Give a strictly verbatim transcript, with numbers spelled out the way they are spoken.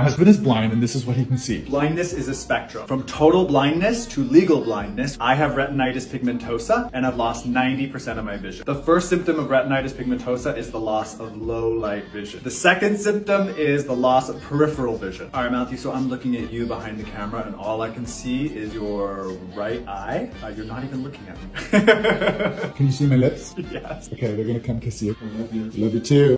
husband is blind and this is what he can see. Blindness is a spectrum. From total blindness to legal blindness, I have retinitis pigmentosa and I've lost ninety percent of my vision. The first symptom of retinitis pigmentosa is the loss of low light vision. The second symptom is the loss of peripheral vision. All right, Matthew, so I'm looking at you behind the camera and all I can see is your right eye. Uh, you're not even looking at me. Can you see my lips? Yes. Okay, they're gonna come kiss you. I love you. Love you too.